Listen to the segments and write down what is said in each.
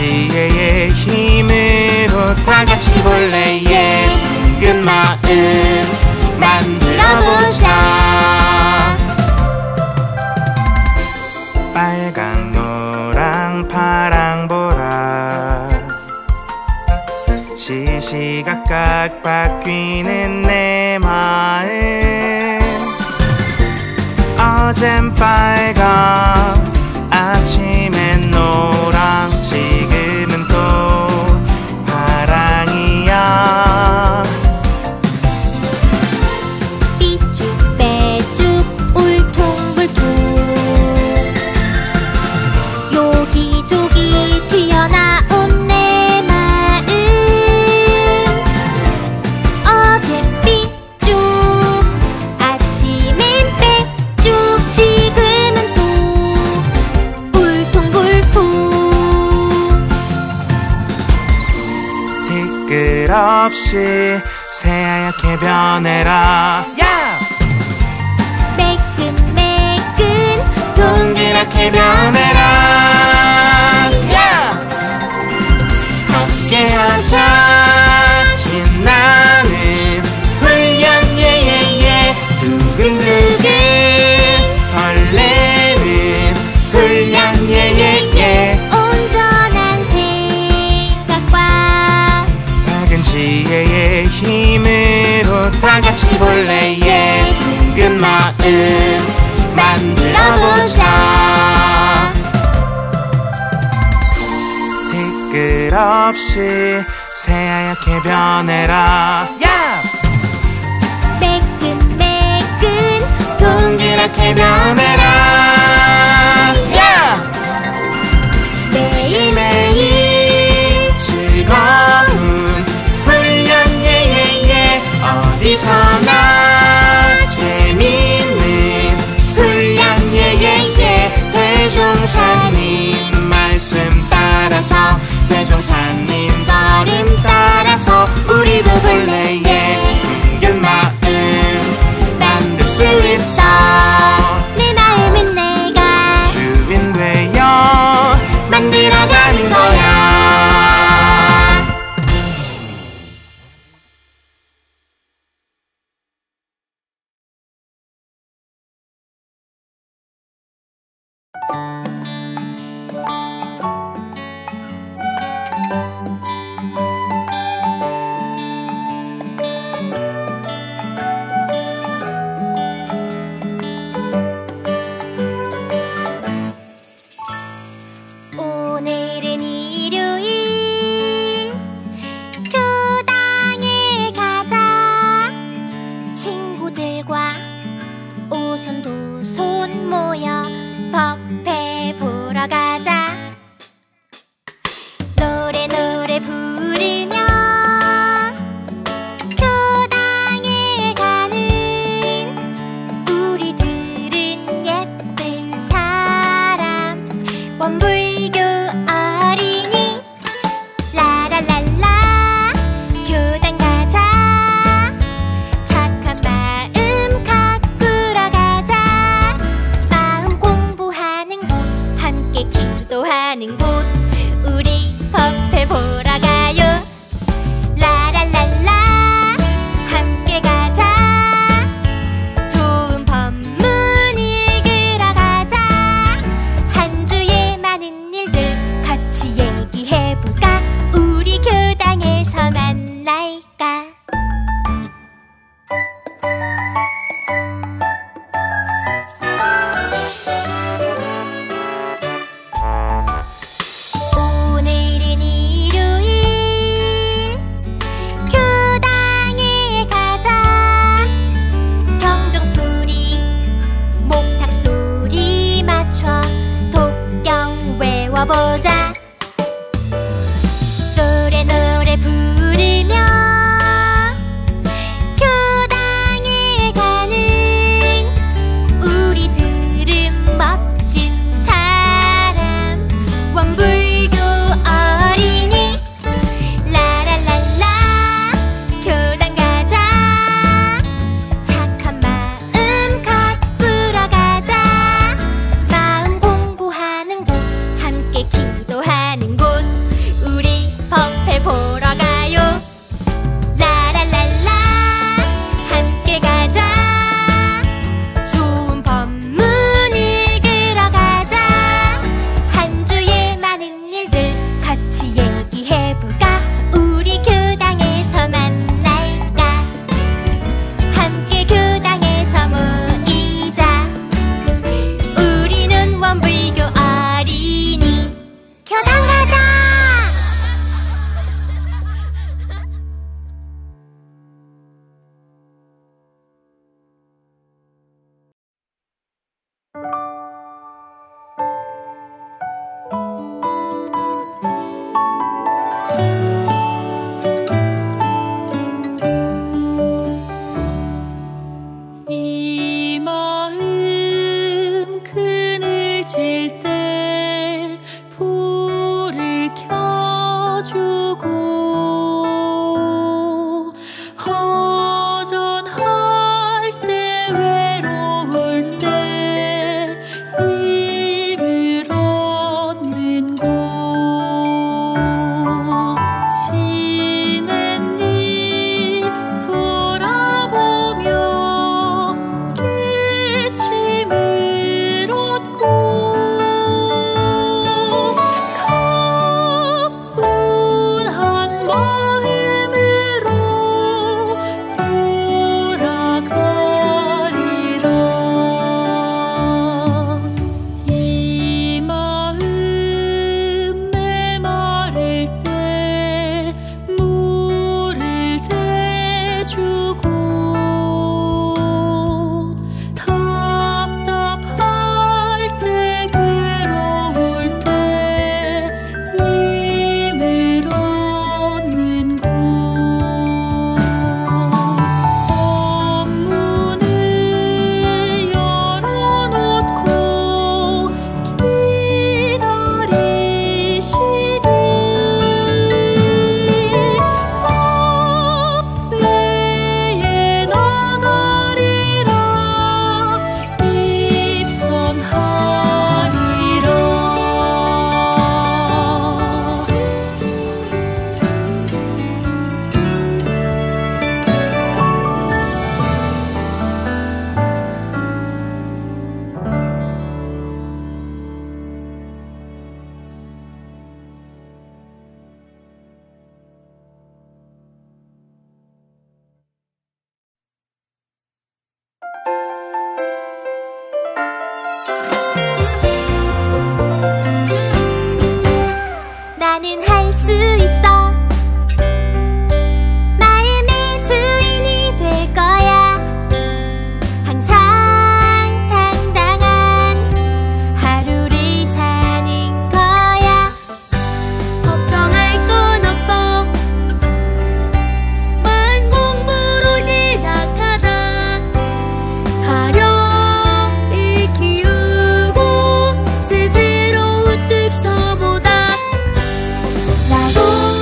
지혜의 힘으로 다 같이 볼래. 둥근 마음 만들어보자. 빨강 노랑 파랑 보라, 시시각각 바뀌는 내 마음. 어젠 빨강, 아침엔 노랑, 지금은 또 파랑이야. 삐죽빼죽 울퉁불퉁 요기조기 튀어나온 내 마음. 어젠 삐쭉, 아침엔 빼쭉, 지금은 또 울퉁불퉁. 티끌 없이 새하얗게 변해라. 매끈매끈 동그랗게 변해라. 함께하자 신나는 훈련. 두근두근 설레는 훈련. 온전한 생각과 밝은 지혜의 힘으로 다 같이 볼래. 둥근 마음 만들어보자. 티끌 없이 새하얗게 변해라. 매끈매끈 동그랗게 변해라. 매일매일 즐거운 훈련. 어디서나 재밌는 훈련. 대종사님 말씀 따라서, 대종사님 걸음 따라서 우리도 볼래. 둥근 마음 만들 수 있어. 내 마음은 내가 주인 되어 만들어가는 거야. 오늘은 일요일, 교당에 가자. 친구들과 오손도손 모여 법회 보러 가자. 노래 부르며 교당에 가는 우리들은 예쁜 사람. 원불교 어린이 라라랄라. 교당 가자. 착한 마음 가꾸러 가자. 마음 공부하는 곳, 함께 기도하는 곳, 우리 법회 보러 나는 할 수 있어. 마음의 주인이 될 거야. 항상 당당한 하루를 사는 거야. 걱정할 건 없어. 마음 공부로 시작하자. 자력을 키우고 스스로 우뚝 서보자. 나도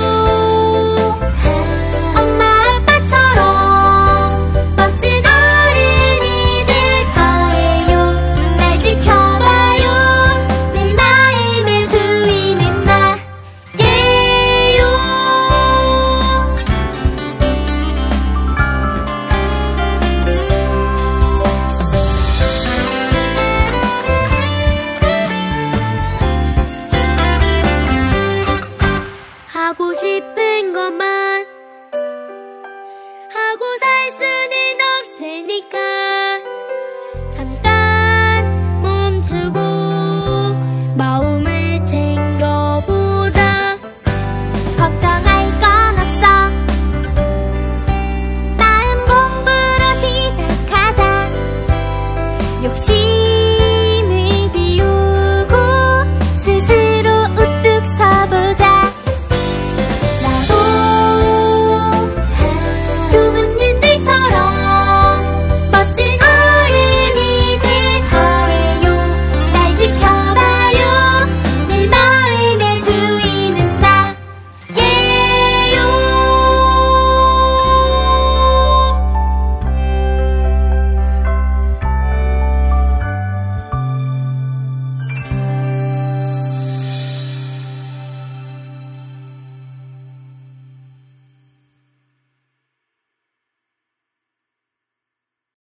엄마 아빠처럼 멋진 어른이 될 거예요. 날 지켜봐요. 내 마음의 주인은 나예요. 하고 싶은